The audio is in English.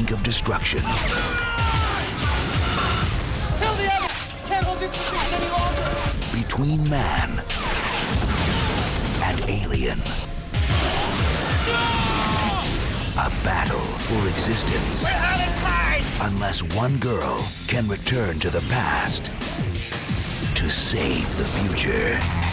brink of destruction. Tell the others! Can't hold this position any longer! Between man and alien. A battle for existence. We're out of time! Unless one girl can return to the past to save the future.